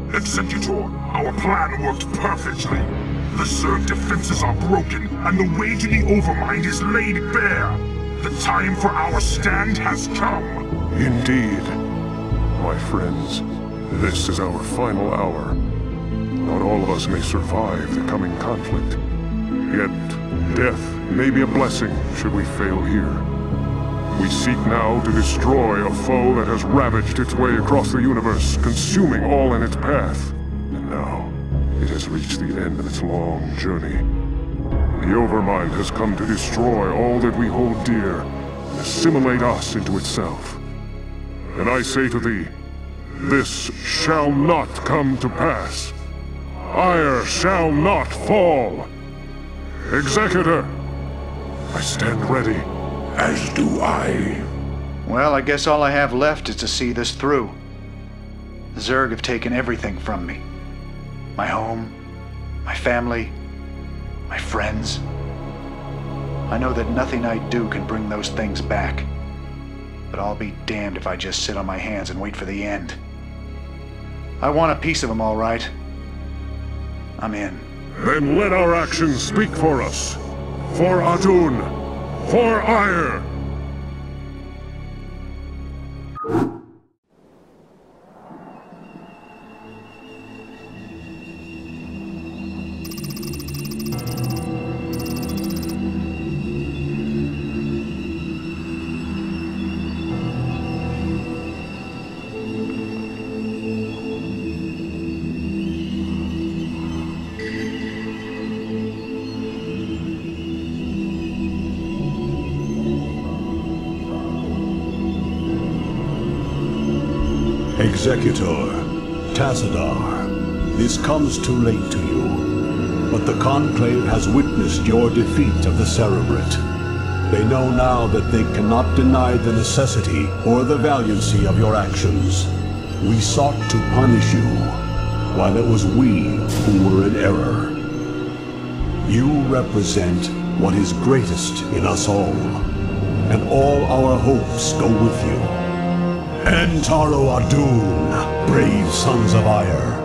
Executor, our plan worked perfectly. The Zerg defenses are broken, and the way to the Overmind is laid bare. The time for our stand has come. Indeed. My friends, this is our final hour. Not all of us may survive the coming conflict. Yet, death may be a blessing should we fail here. We seek now to destroy a foe that has ravaged its way across the universe, consuming all in its path. And now, it has reached the end of its long journey. The Overmind has come to destroy all that we hold dear, and assimilate us into itself. And I say to thee, this shall not come to pass. Ire shall not fall. Executor, I stand ready. As do I. Well, I guess all I have left is to see this through. The Zerg have taken everything from me. My home, my family, my friends. I know that nothing I do can bring those things back. But I'll be damned if I just sit on my hands and wait for the end. I want a piece of them, all right. I'm in. Then let our actions speak for us. For Adun. For Ire. Executor, Tassadar, this comes too late to you, but the Conclave has witnessed your defeat of the Cerebrate. They know now that they cannot deny the necessity or the valiancy of your actions. We sought to punish you, while it was we who were in error. You represent what is greatest in us all, and all our hopes go with you. Entaro Adun, brave sons of Ire.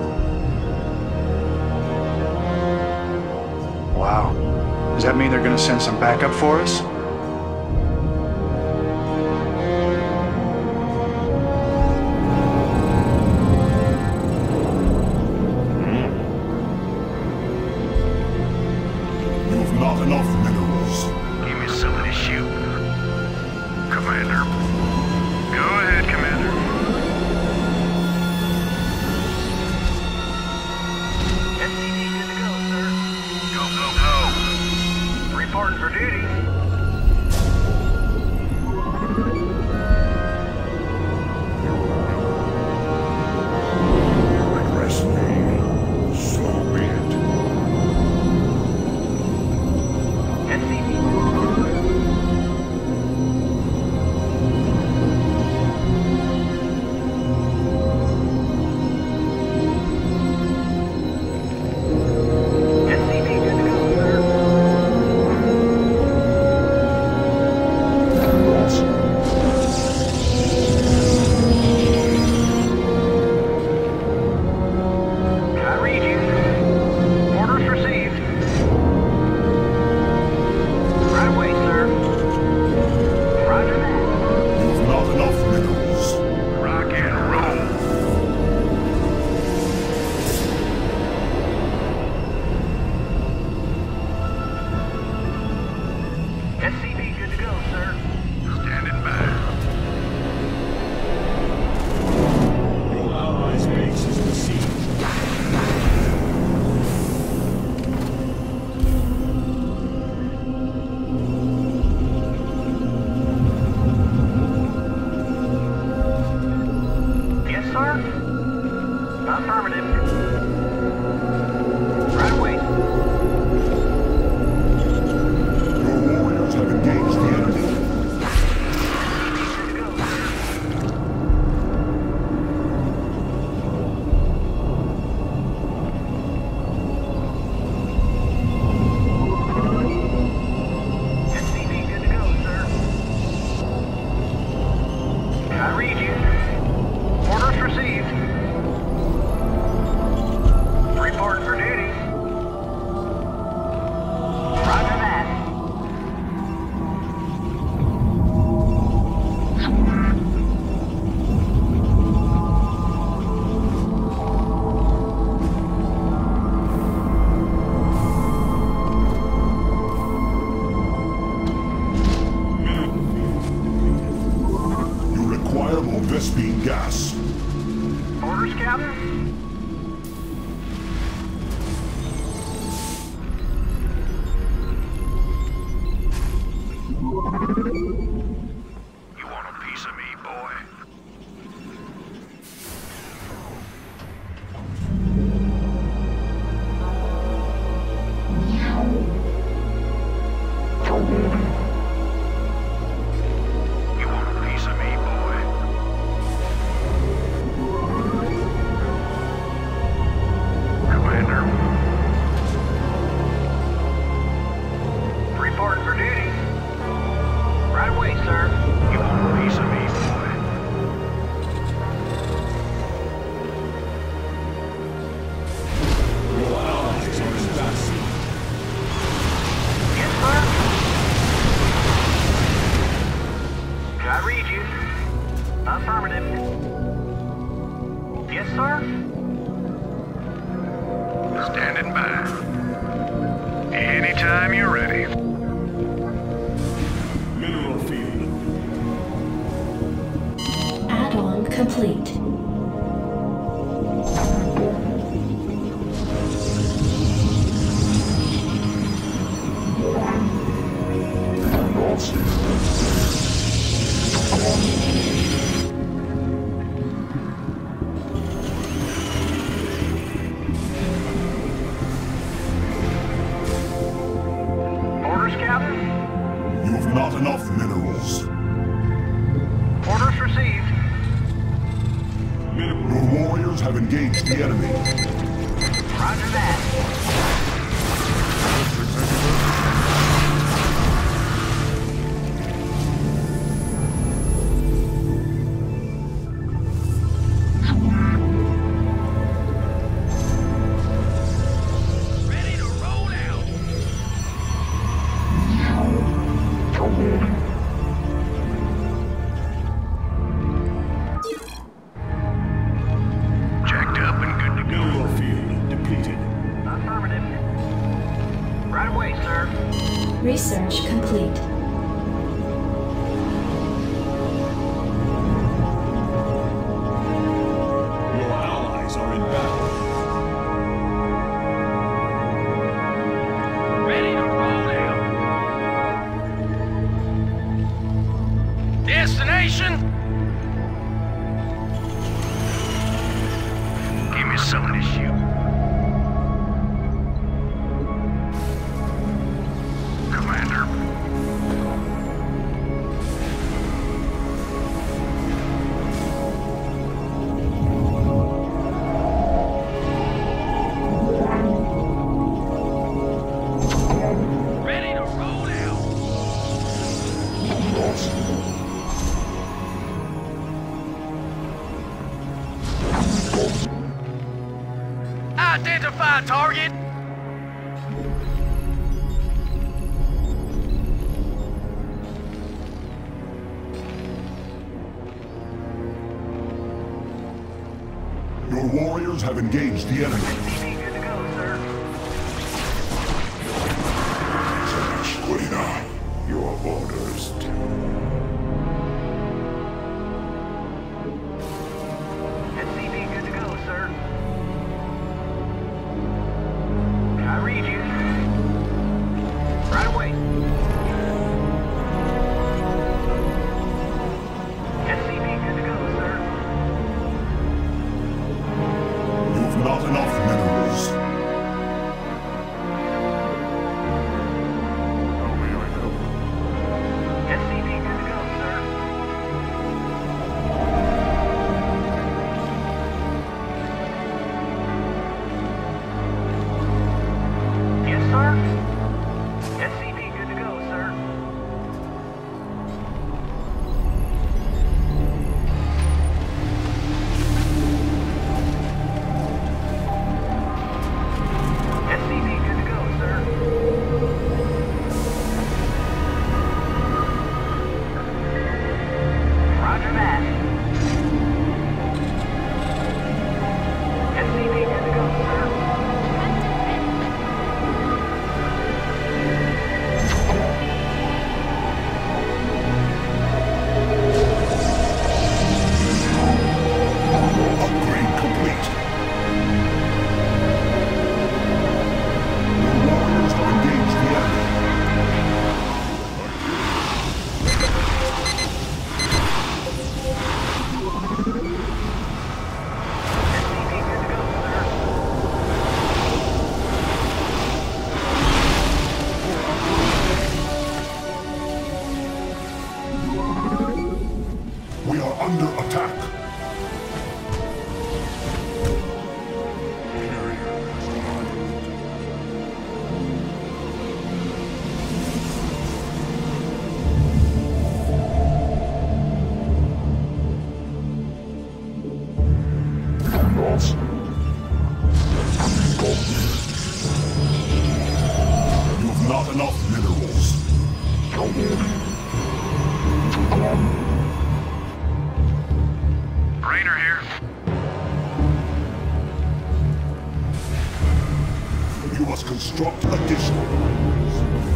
Wow. Does that mean they're gonna send some backup for us? You've not enough minerals. Give me something to shoot. Commander. Go ahead, Commander. SCV good to go, sir. Go, go, go. Reporting for duty. beam gas. Orders, Captain? You want a piece of me, boy? You want a piece of me, boy? Commander. Reporting for duty. Right away, sir. You want a piece of me, boy? Your allies are in battle. Yes, sir. I read you. Affirmative. Yes, sir. Standing by. Anytime you're ready. Mineral field. Add-on complete. Orders, Captain? You have not enough minerals. Orders received. Your warriors have engaged the enemy. Roger that. Ready to roll out. Jacked up and good to go. Mineral field depleted. Affirmative. Right away, sir. Research complete. Your allies are in battle. Ready to roll out. Destination? Give me some of this shoot. Commander. Ready to roll out. Identify target. Your warriors have engaged the enemy. Good to go, sir. Escuela, your orders. SCV good to go, sir. I read you. Right away. SCV good to go, sir. You have not enough minerals. You've not enough minerals. Rainer here. You must construct additional mines.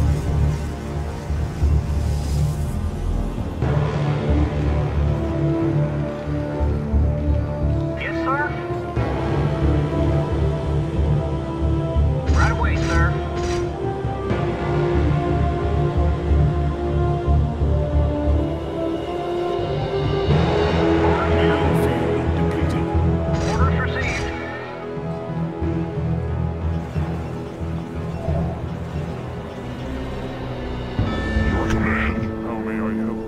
Yes, sir. Right away, sir. Orders received. Your command. How may I help?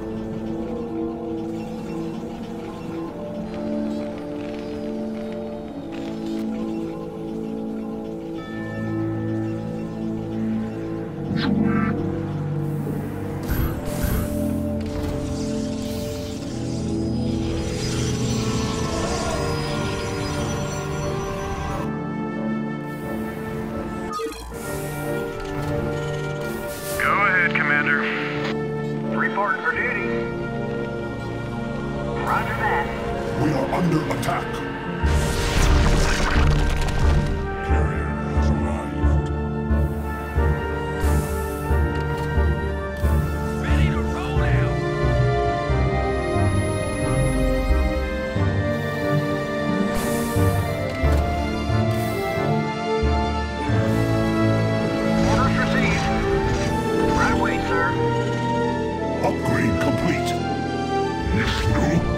Go ahead, Commander. Reporting for duty. Roger that. We are under attack. Carrier has arrived. Ready to roll out. Orders received. Right away, sir. Upgrade complete. Yes, no.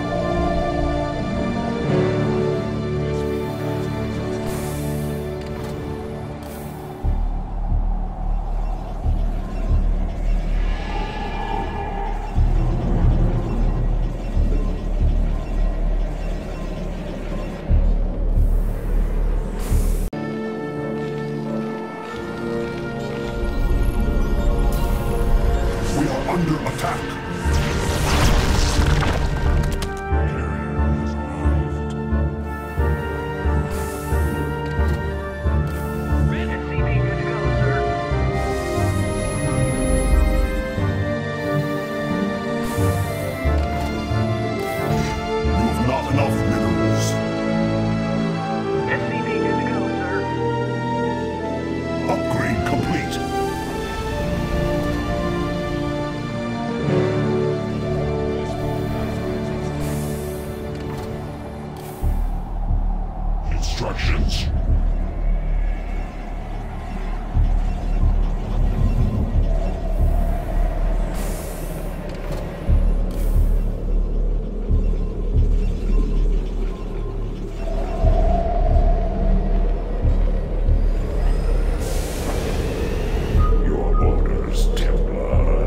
We are under attack. Carrier has arrived. SCV good to go, sir. You've not enough minerals. SCV good to go, sir. Upgrade complete. Instructions. Your orders, Templar.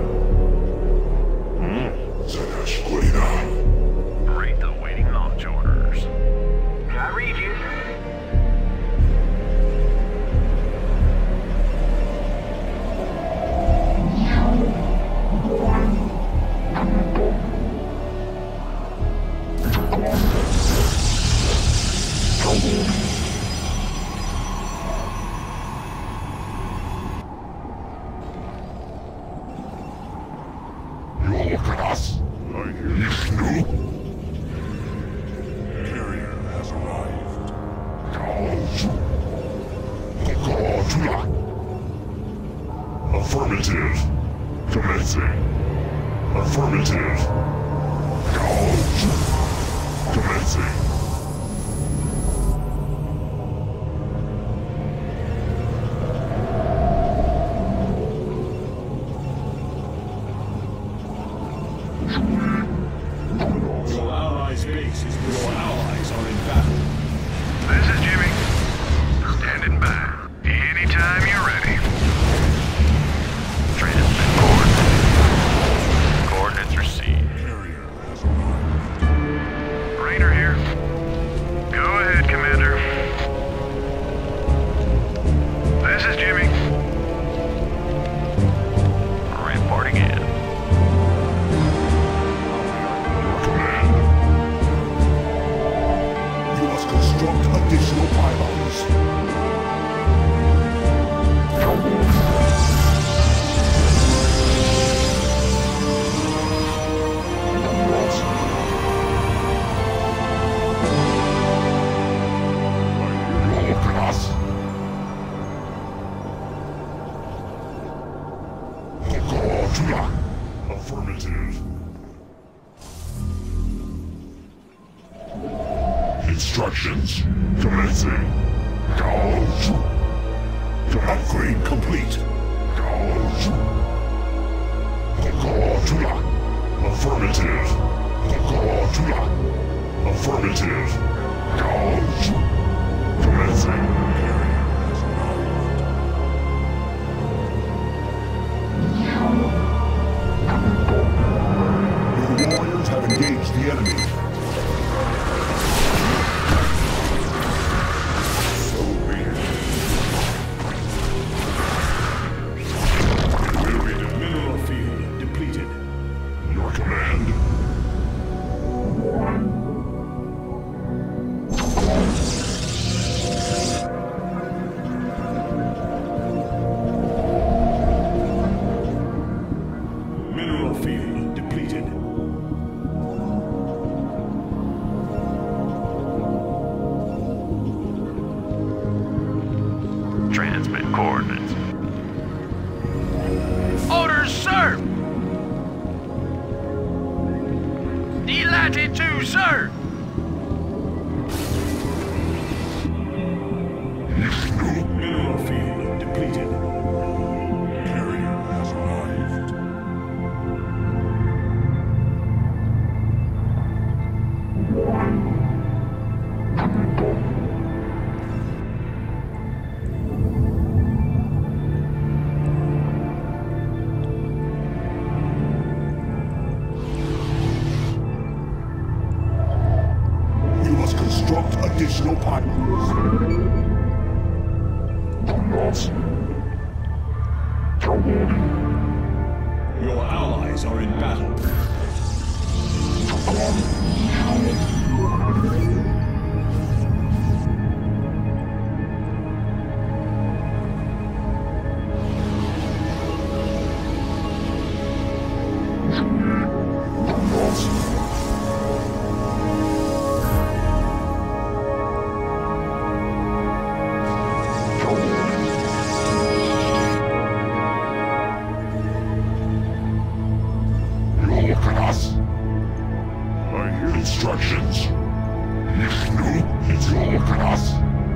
Zadashquina. Read the waiting launch orders. I read you. You look at us. I hear You you. snoop. Carrier has arrived. Affirmative. Commencing. Affirmative. Commencing. Your allies' base is where your allies are in battle. This is Jimmy. Standing by. Anytime you're ready. Transmit coordinates. Coordinates received. Carrier has arrived. Rainer here. Go ahead, Commander. This is Jimmy. Reporting in. You must construct Instructions. Commencing. Gauge. Upgrade complete. Gauge. Gauge. Affirmative. Gauge. Affirmative. Gauge. Commencing. Your warriors have engaged the enemy. Mineral field depleted. Your command. Mineral field depleted. Transmit coordinates. Orders, sir! D-latitude, sir! Mineral field depleted. Carrier has arrived. You must construct additional pylons. Your allies are in battle. Look at us. I hear Instructions. It's look at us.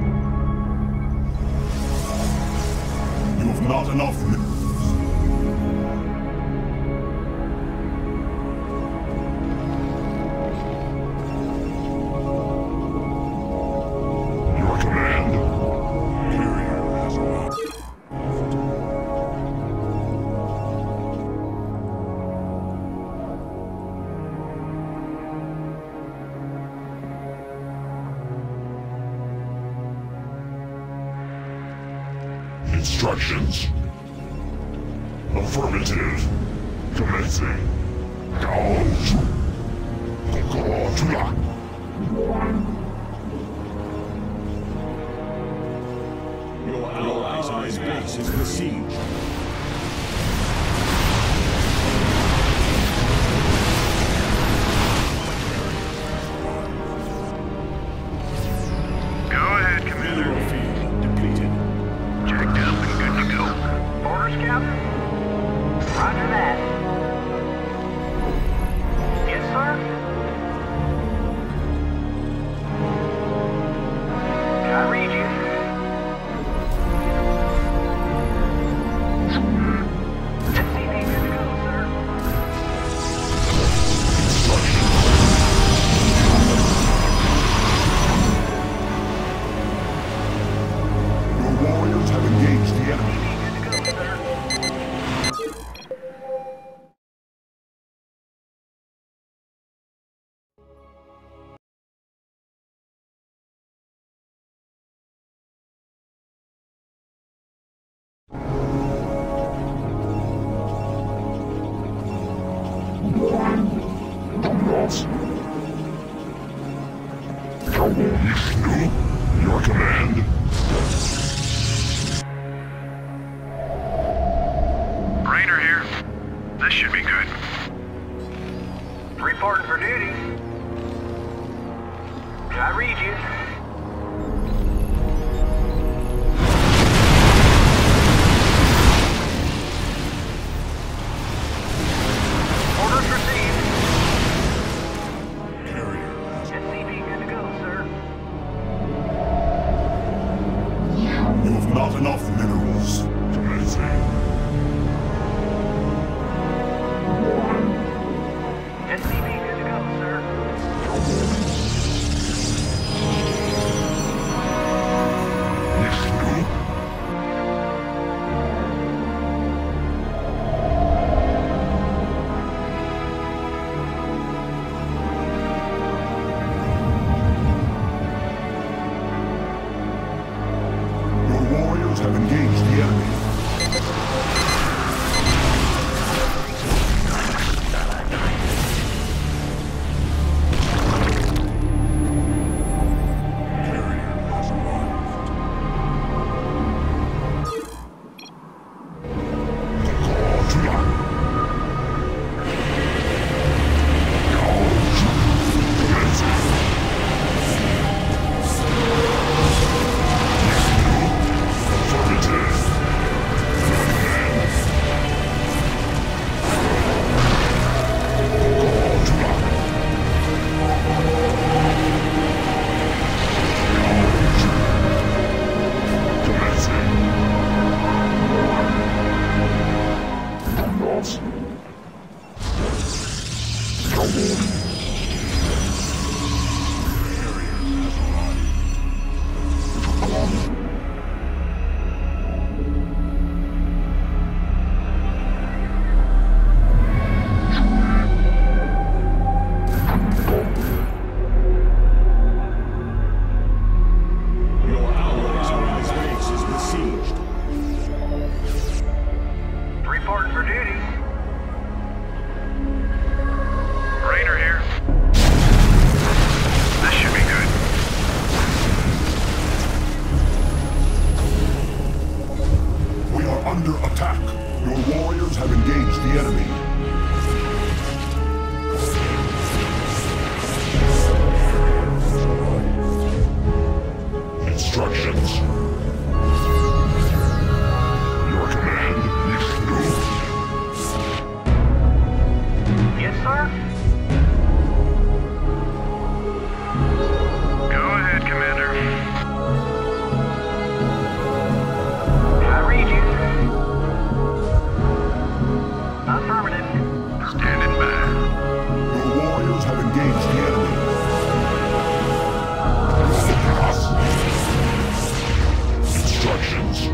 You have not enough. Your command. Carrier has arrived. Instructions. Affirmative. Commencing. Gauge. Gauge. Your allies' base is besieged. Go ahead, Commander. Mineral field depleted. Checked up and good to go. Orders, Captain? Roger that. Yes, sir? I read you. CP good to go, sir. Your warriors have engaged the enemy. Good to go, sir. Your command. Rainer here. This should be good. Reporting for duty. I read you. Orders received. Carrier has SCP good to go, sir. enough minerals. Commencing. SCP good to go, sir. Your warriors have engaged the enemy. Your allies' base is besieged. Reporting for duty. Rainer here. This should be good. We are under attack. Your warriors have engaged the enemy. Instructions. Your command, Vishnu. Yes, sir? Go ahead, Commander. I read you. Affirmative. Standing by. Your warriors have engaged the enemy. Instructions.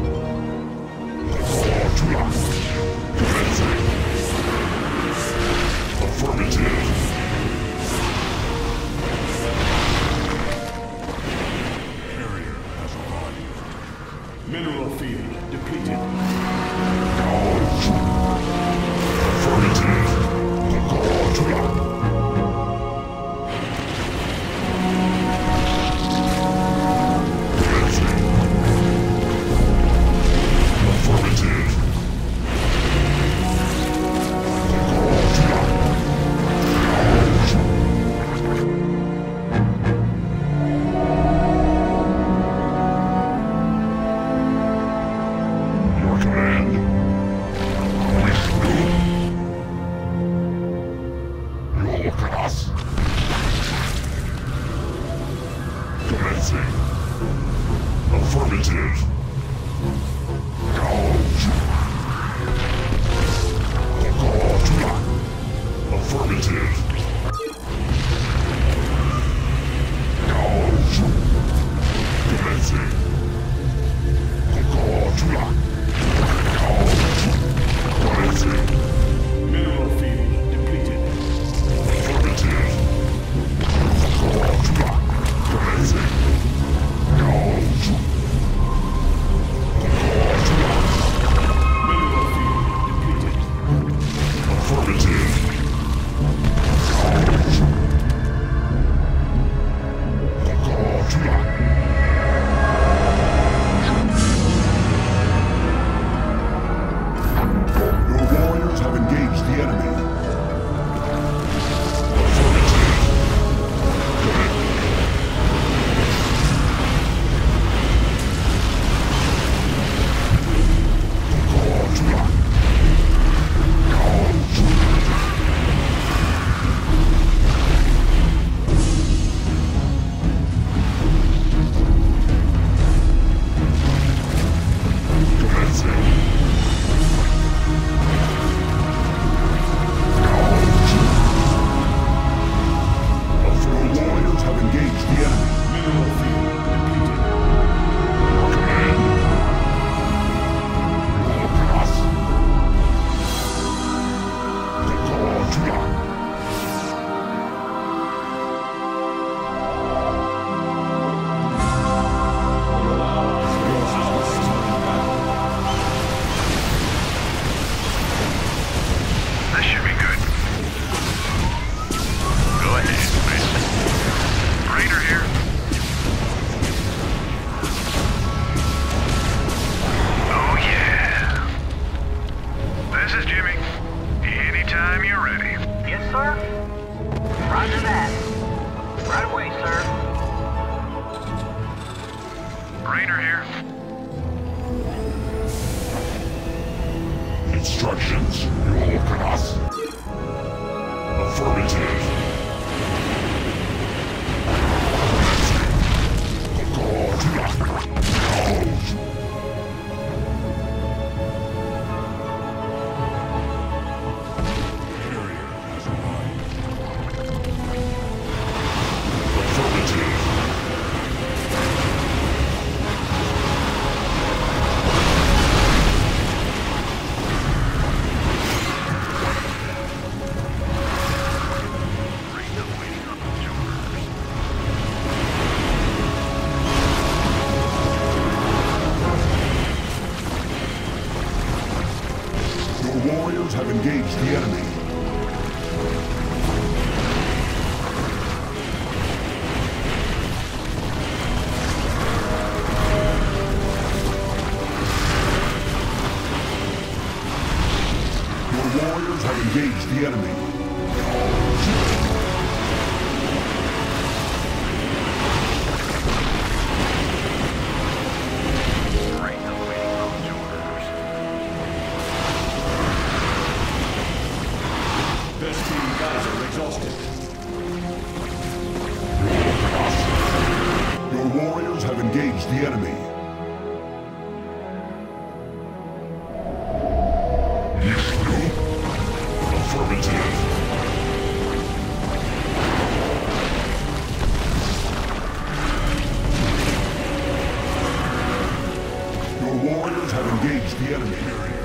Commencing. Affirmative. Carrier has arrived. Mineral field depleted. Affirmative. Commencing. Affirmative. Your command. Vishnu. You look at us. Commencing. Affirmative. Affirmative. Commencing. Commencing. Mineral field depleted. Affirmative. Commencing. Instructions. You look at us. Affirmative. Have engaged the enemy. Your warriors have engaged the enemy. Your warriors have engaged the enemy. Affirmative. Your warriors have engaged the enemy.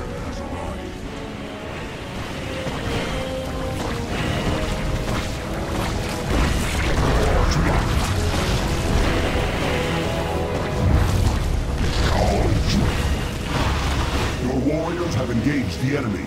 Warriors have engaged the enemy.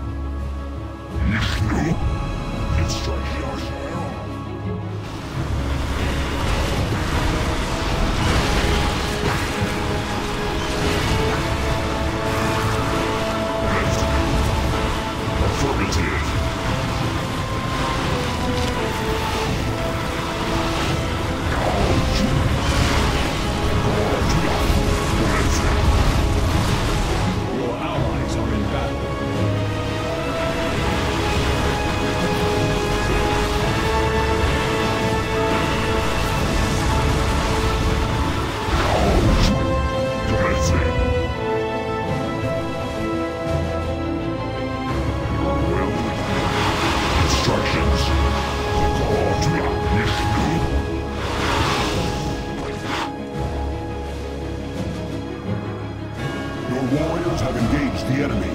Warriors have engaged the enemy.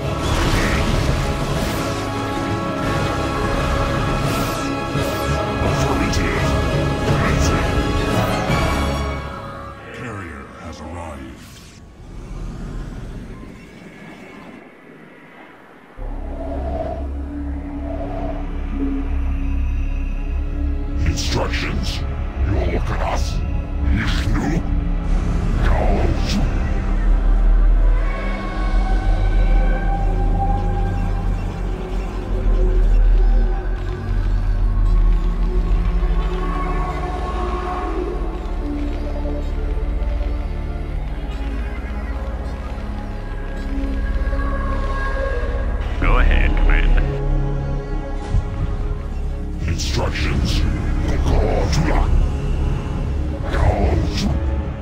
Affirmative. Carrier has arrived. Instructions. You look at us. Instructions.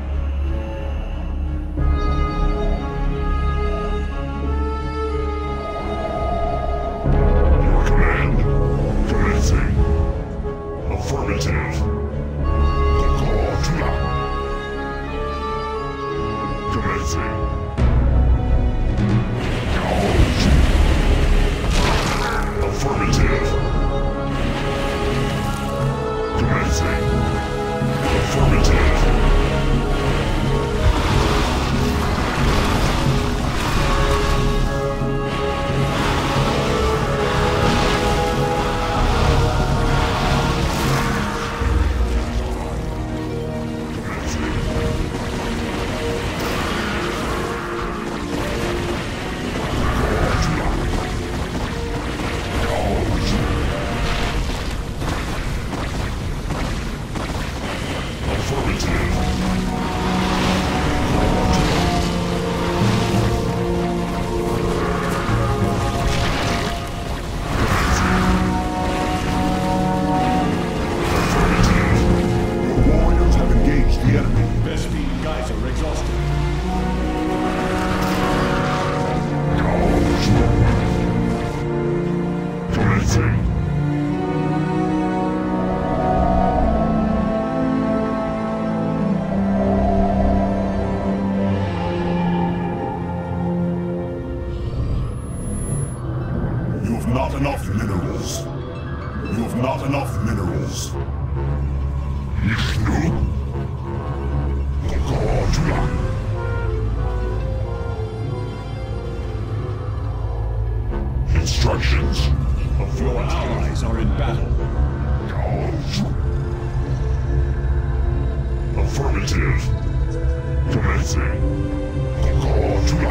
Affirmative. Commencing. Concordia.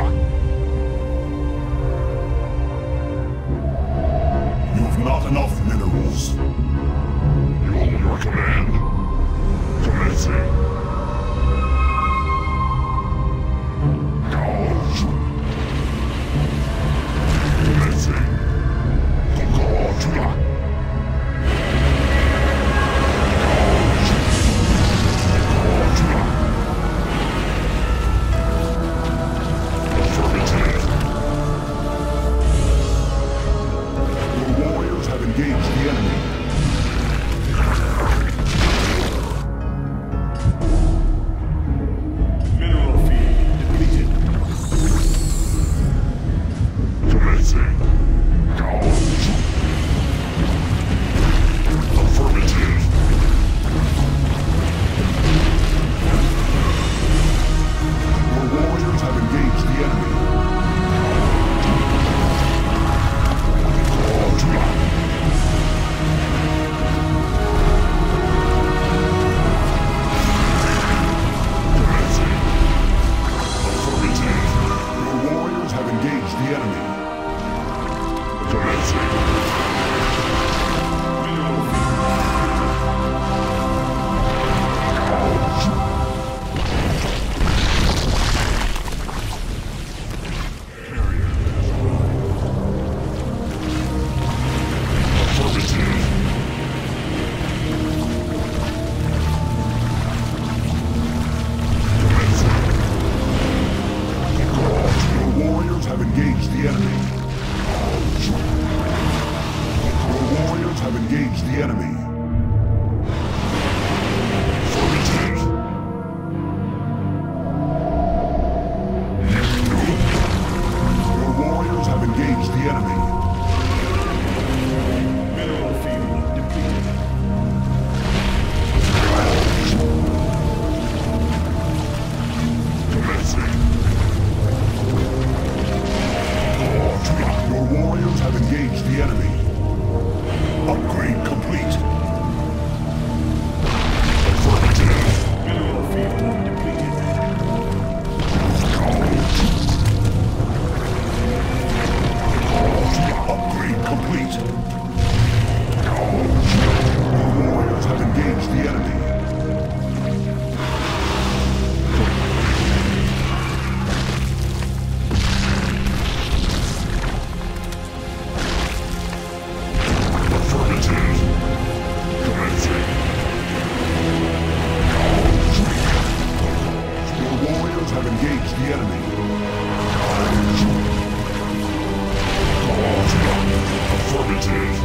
You've not enough minerals. Your command. Commencing. Gouge. Commencing. Concordia. Engage the enemy. Mineral field depleted. Commencing. Gouge. Affirmative. Your warriors have engaged the enemy. The enemy. Commencing. Mineral field. Carrier. Affirmative. Your warriors have engaged the enemy. Your warriors have engaged the enemy. Affirmative. Your warriors have engaged the enemy. Mineral field depleted. Commencing. Your warriors have engaged the enemy. Upgrade complete. Affirmative. Mineral field depleted. Upgrade complete. Your warriors have engaged the enemy. Affirmative. Commencing. Your warriors have engaged the enemy. Affirmative.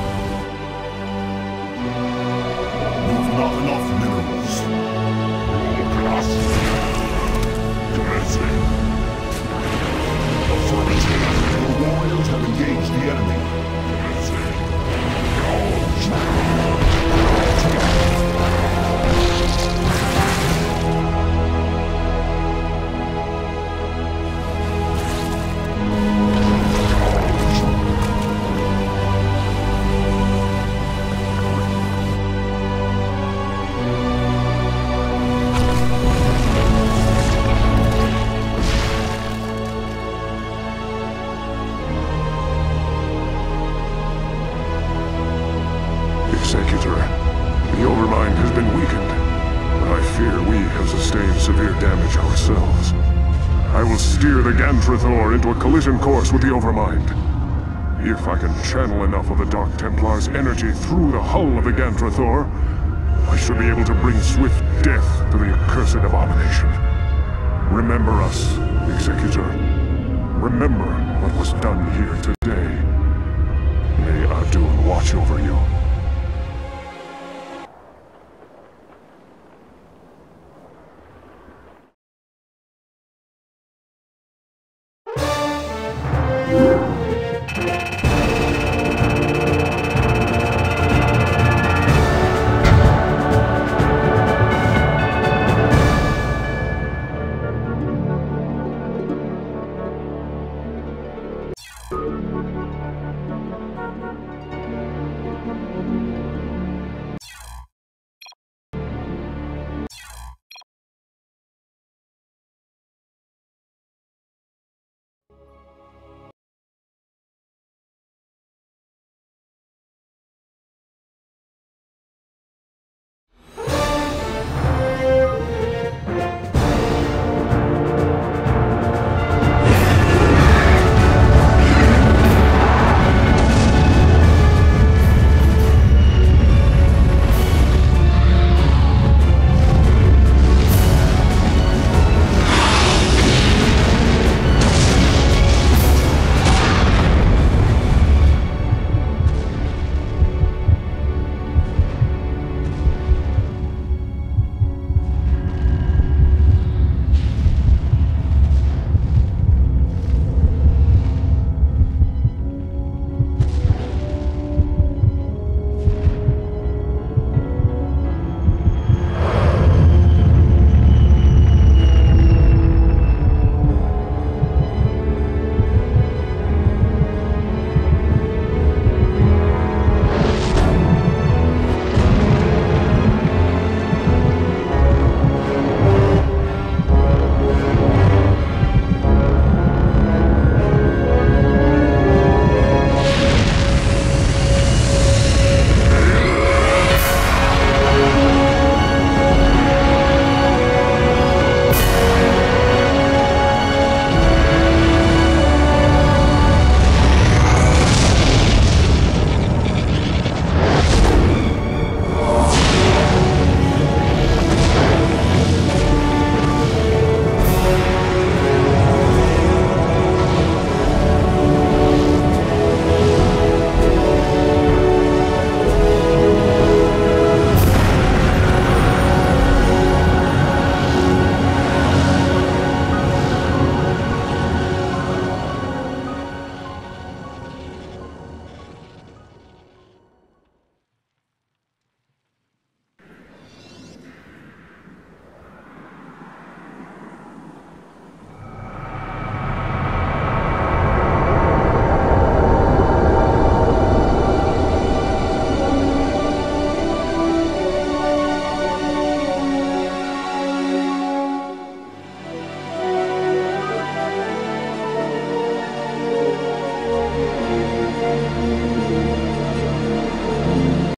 You've not enough minerals. Class. Commencing. Affirmative. Your warriors have engaged the enemy. Commencing. Gouge. Executor, the Overmind has been weakened, but I fear we have sustained severe damage ourselves. I will steer the Gantrathor into a collision course with the Overmind. If I can channel enough of the Dark Templar's energy through the hull of the Gantrathor, I should be able to bring swift death to the accursed abomination. Remember us, Executor. Remember what was done here today. May Adun watch over you.